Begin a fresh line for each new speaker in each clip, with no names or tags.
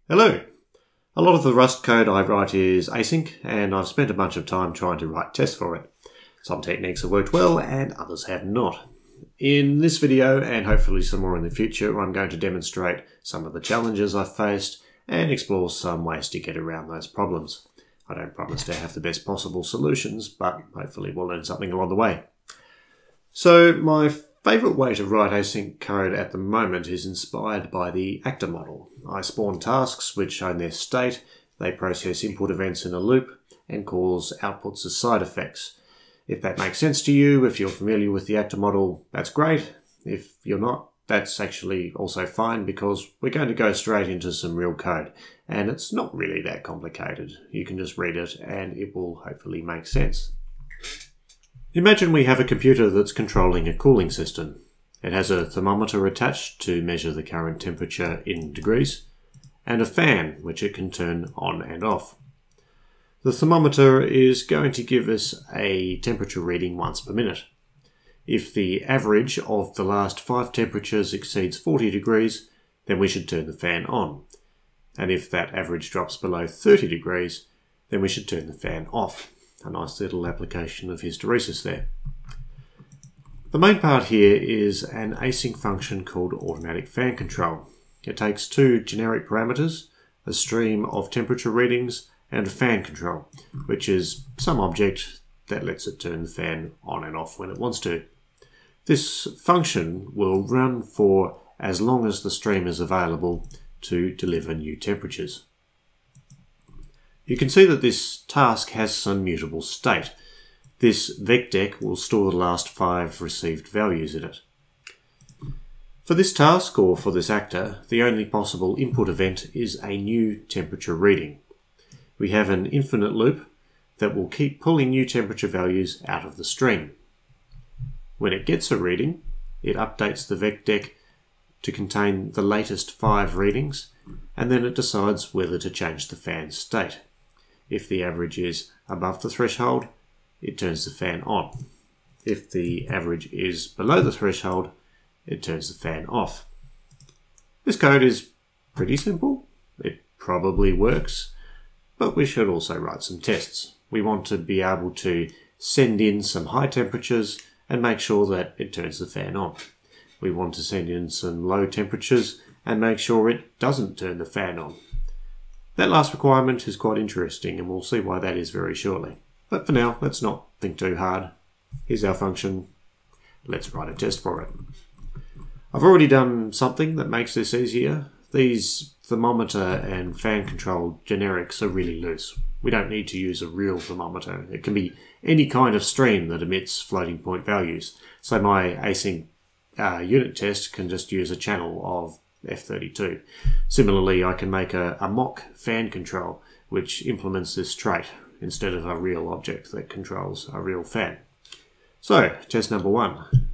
Hello! A lot of the Rust code I write is async, and I've spent a bunch of time trying to write tests for it. Some techniques have worked well and others have not. In this video, and hopefully some more in the future, I'm going to demonstrate some of the challenges I've faced and explore some ways to get around those problems. I don't promise to have the best possible solutions, but hopefully we'll learn something along the way. So my favourite way to write async code at the moment is inspired by the actor model. I spawn tasks which own their state, they process input events in a loop, and cause outputs as side effects. If that makes sense to you, if you're familiar with the actor model, that's great. If you're not, that's actually also fine, because we're going to go straight into some real code. And it's not really that complicated. You can just read it and it will hopefully make sense. Imagine we have a computer that's controlling a cooling system. It has a thermometer attached to measure the current temperature in degrees, and a fan which it can turn on and off. The thermometer is going to give us a temperature reading once per minute. If the average of the last 5 temperatures exceeds 40 degrees, then we should turn the fan on. And if that average drops below 30 degrees, then we should turn the fan off. A nice little application of hysteresis there. The main part here is an async function called automatic fan control. It takes 2 generic parameters, a stream of temperature readings, and a fan control, which is some object that lets it turn the fan on and off when it wants to. This function will run for as long as the stream is available to deliver new temperatures. You can see that this task has some mutable state. This vecdeck will store the last 5 received values in it. For this task, or for this actor, the only possible input event is a new temperature reading. We have an infinite loop that will keep pulling new temperature values out of the stream. When it gets a reading, it updates the vecdeck to contain the latest 5 readings, and then it decides whether to change the fan state. If the average is above the threshold, it turns the fan on. If the average is below the threshold, it turns the fan off. This code is pretty simple. It probably works, but we should also write some tests. We want to be able to send in some high temperatures and make sure that it turns the fan on. We want to send in some low temperatures and make sure it doesn't turn the fan on. That last requirement is quite interesting, and we'll see why that is very shortly. But for now, let's not think too hard. Here's our function. Let's write a test for it. I've already done something that makes this easier. These thermometer and fan control generics are really loose. We don't need to use a real thermometer. It can be any kind of stream that emits floating point values. So my async unit test can just use a channel of F32. Similarly, I can make a mock fan control which implements this trait instead of a real object that controls a real fan. So, test number 1.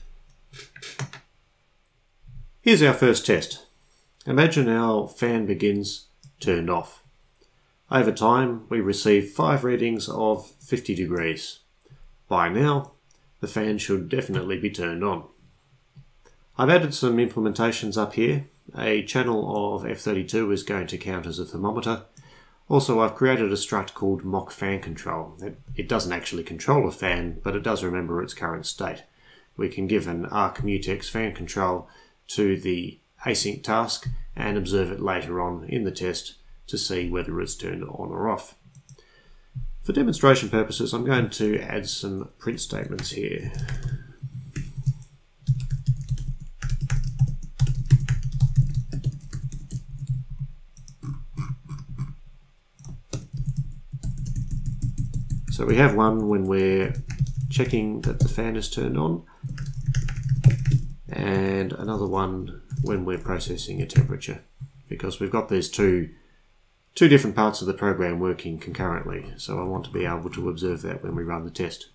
Here's our first test. Imagine our fan begins turned off. Over time, we receive 5 readings of 50 degrees. By now, the fan should definitely be turned on. I've added some implementations up here. A channel of F32 is going to count as a thermometer. Also, I've created a struct called mock fan control. It doesn't actually control a fan, but it does remember its current state. We can give an arcmutex fan control to the async task and observe it later on in the test to see whether it's turned on or off. For demonstration purposes, I'm going to add some print statements here. So we have one when we're checking that the fan is turned on, and another one when we're processing a temperature, because we've got these two different parts of the program working concurrently, so I want to be able to observe that when we run the test.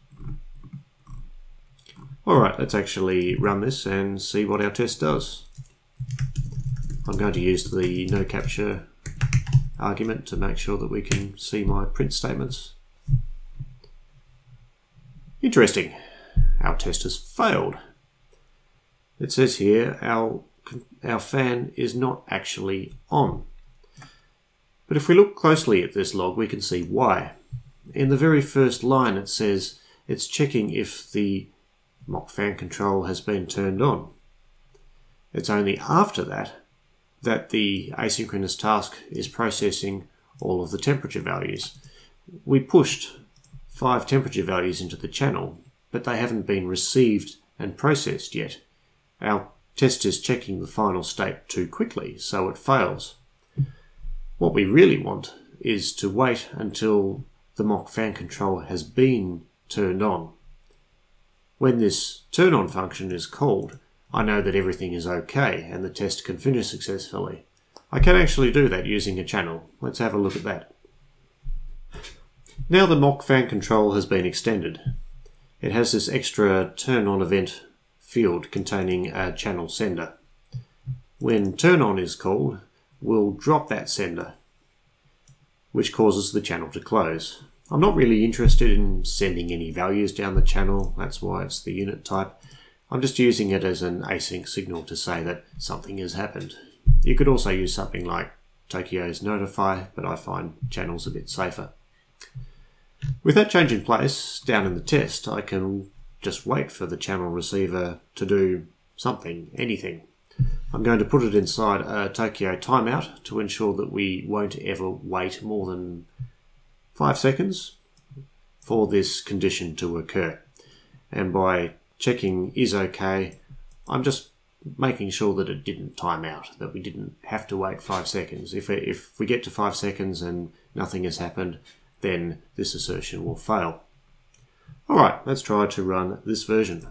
Alright, let's actually run this and see what our test does. I'm going to use the no capture argument to make sure that we can see my print statements. Interesting, our test has failed. It says here our fan is not actually on. But if we look closely at this log, we can see why. In the very first line it says it's checking if the mock fan control has been turned on. It's only after that that the asynchronous task is processing all of the temperature values. We pushed 5 temperature values into the channel, but they haven't been received and processed yet. Our test is checking the final state too quickly, so it fails. What we really want is to wait until the mock fan control has been turned on. When this turn on function is called, I know that everything is okay and the test can finish successfully. I can actually do that using a channel. Let's have a look at that. Now the mock fan control has been extended. It has this extra turn on event field containing a channel sender. When turn on is called, we'll drop that sender, which causes the channel to close. I'm not really interested in sending any values down the channel, that's why it's the unit type. I'm just using it as an async signal to say that something has happened. You could also use something like Tokyo's notify, but I find channels a bit safer. With that change in place, down in the test, I can just wait for the channel receiver to do something, anything. I'm going to put it inside a Tokyo timeout to ensure that we won't ever wait more than 5 seconds for this condition to occur. And by checking is okay, I'm just making sure that it didn't time out, that we didn't have to wait 5 seconds. If we get to 5 seconds and nothing has happened, then this assertion will fail. Alright, let's try to run this version.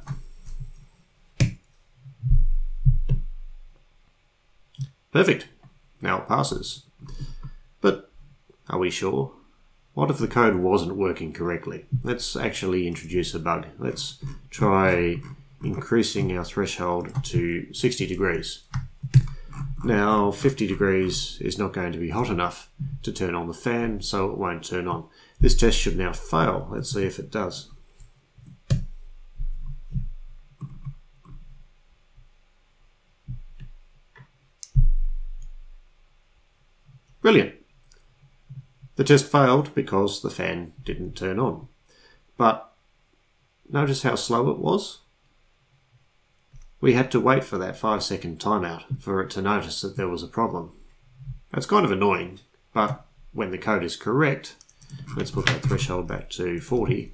Perfect. Now it passes. But are we sure? What if the code wasn't working correctly? Let's actually introduce a bug. Let's try increasing our threshold to 60 degrees. Now 50 degrees is not going to be hot enough to turn on the fan, so it won't turn on. This test should now fail. Let's see if it does. Brilliant. The test failed because the fan didn't turn on. But notice how slow it was? We had to wait for that 5-second timeout for it to notice that there was a problem. That's kind of annoying, but when the code is correct, let's put that threshold back to 40.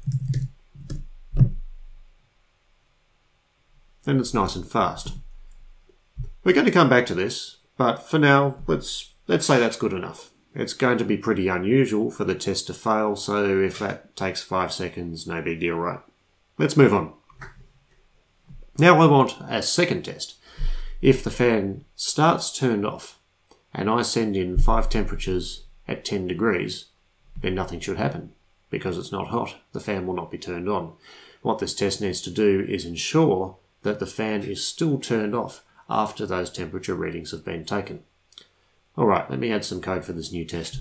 Then it's nice and fast. We're going to come back to this, but for now, let's say that's good enough. It's going to be pretty unusual for the test to fail, so if that takes 5 seconds, no big deal, right? Let's move on. Now I want a second test. If the fan starts turned off and I send in 5 temperatures at 10 degrees, then nothing should happen because it's not hot. The fan will not be turned on. What this test needs to do is ensure that the fan is still turned off after those temperature readings have been taken. Alright, let me add some code for this new test.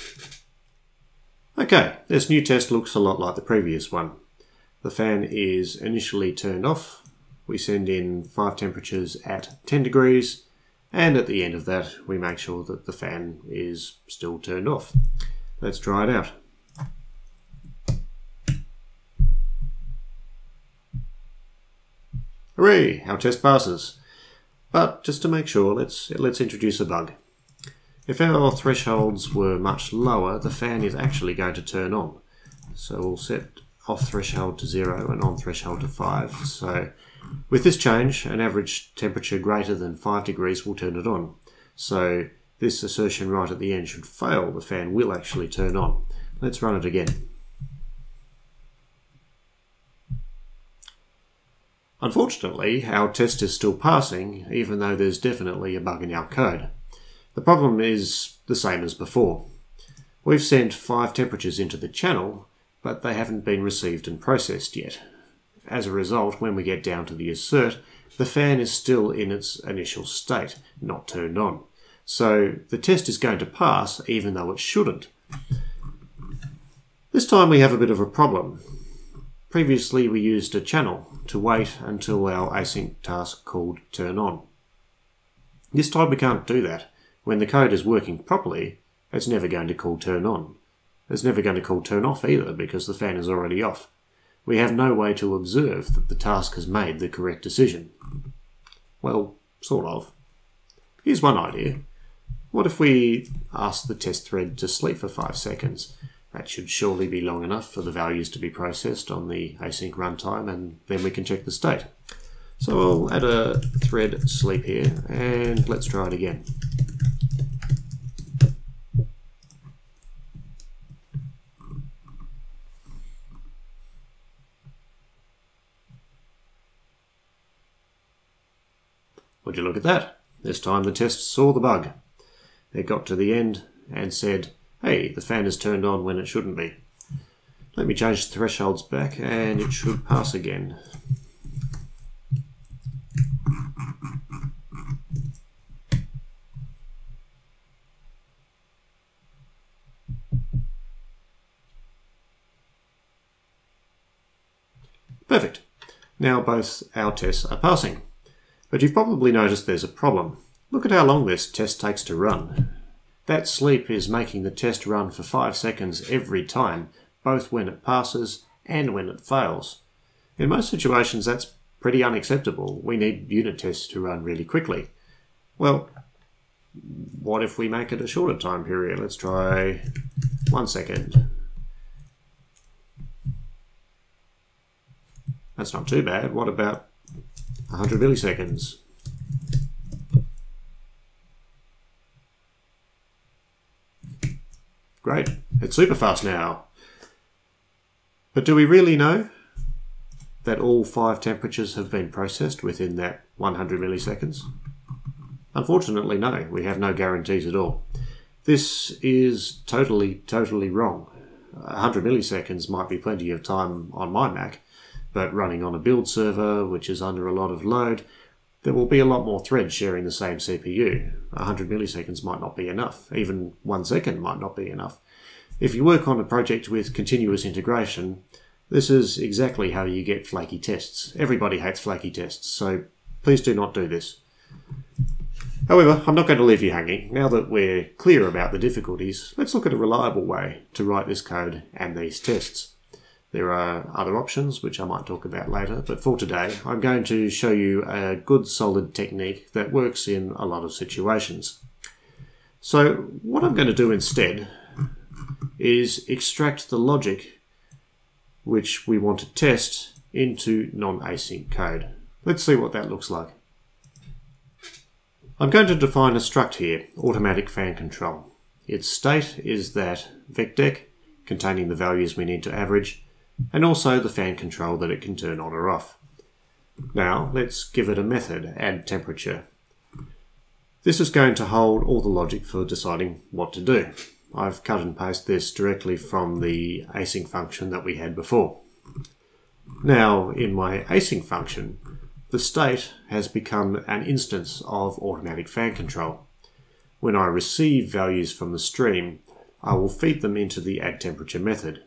Okay, this new test looks a lot like the previous one. The fan is initially turned off. We send in 5 temperatures at 10 degrees, and at the end of that we make sure that the fan is still turned off. Let's try it out. Hooray! Our test passes. But just to make sure, let's introduce a bug. If our thresholds were much lower, the fan is actually going to turn on. So we'll set off threshold to 0 and on threshold to 5. So with this change, an average temperature greater than 5 degrees will turn it on. So this assertion right at the end should fail. The fan will actually turn on. Let's run it again. Unfortunately, our test is still passing, even though there's definitely a bug in our code. The problem is the same as before. We've sent 5 temperatures into the channel, but they haven't been received and processed yet. As a result, when we get down to the assert, the fan is still in its initial state, not turned on. So the test is going to pass even though it shouldn't. This time we have a bit of a problem. Previously we used a channel to wait until our async task called turn on. This time we can't do that. When the code is working properly, it's never going to call turn on. It's never going to call turn off either because the fan is already off. We have no way to observe that the task has made the correct decision. Well, sort of. Here's one idea. What if we ask the test thread to sleep for 5 seconds? That should surely be long enough for the values to be processed on the async runtime, and then we can check the state. So I'll add a thread sleep here, and let's try it again. Would you look at that? This time the test saw the bug. It got to the end and said, hey, the fan is turned on when it shouldn't be. Let me change the thresholds back and it should pass again. Perfect. Now both our tests are passing. But you've probably noticed there's a problem. Look at how long this test takes to run. That sleep is making the test run for 5 seconds every time, both when it passes and when it fails. In most situations that's pretty unacceptable. We need unit tests to run really quickly. Well, what if we make it a shorter time period? Let's try 1 second. That's not too bad. What about 100 milliseconds? Great, it's super fast now. But do we really know that all 5 temperatures have been processed within that 100 milliseconds? Unfortunately, no, we have no guarantees at all. This is totally wrong. 100 milliseconds might be plenty of time on my Mac, but running on a build server, which is under a lot of load, there will be a lot more threads sharing the same CPU. 100 milliseconds might not be enough. Even 1 second might not be enough. If you work on a project with continuous integration, this is exactly how you get flaky tests. Everybody hates flaky tests, so please do not do this. However, I'm not going to leave you hanging. Now that we're clear about the difficulties, let's look at a reliable way to write this code and these tests. There are other options, which I might talk about later, but for today, I'm going to show you a good solid technique that works in a lot of situations. So what I'm going to do instead is extract the logic which we want to test into non-async code. Let's see what that looks like. I'm going to define a struct here, automatic fan control. Its state is that vecdec, containing the values we need to average, and also the fan control that it can turn on or off. Now let's give it a method, add temperature. This is going to hold all the logic for deciding what to do. I've cut and pasted this directly from the async function that we had before. Now in my async function, the state has become an instance of automatic fan control. When I receive values from the stream, I will feed them into the add temperature method.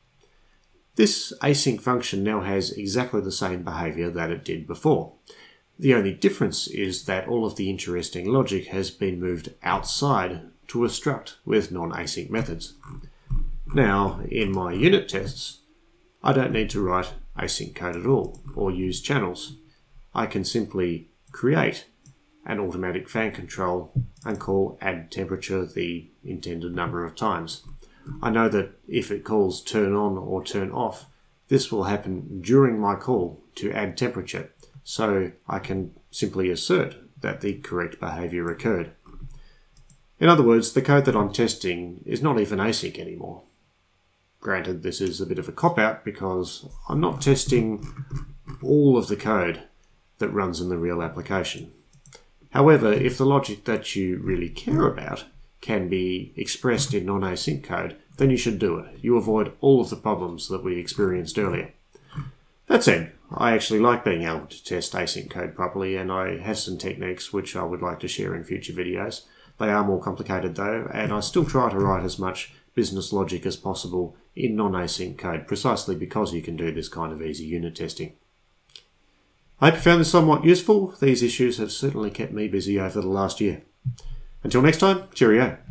This async function now has exactly the same behavior that it did before. The only difference is that all of the interesting logic has been moved outside to a struct with non-async methods. Now, in my unit tests, I don't need to write async code at all or use channels. I can simply create an automatic fan control and call add temperature the intended number of times. I know that if it calls turn on or turn off, this will happen during my call to add temperature, so I can simply assert that the correct behavior occurred. In other words, the code that I'm testing is not even async anymore. Granted, this is a bit of a cop-out because I'm not testing all of the code that runs in the real application. However, if the logic that you really care about can be expressed in non-async code, then you should do it. You avoid all of the problems that we experienced earlier. That said, I actually like being able to test async code properly, and I have some techniques which I would like to share in future videos. They are more complicated though, and I still try to write as much business logic as possible in non-async code, precisely because you can do this kind of easy unit testing. I hope you found this somewhat useful. These issues have certainly kept me busy over the last year. Until next time, cheerio.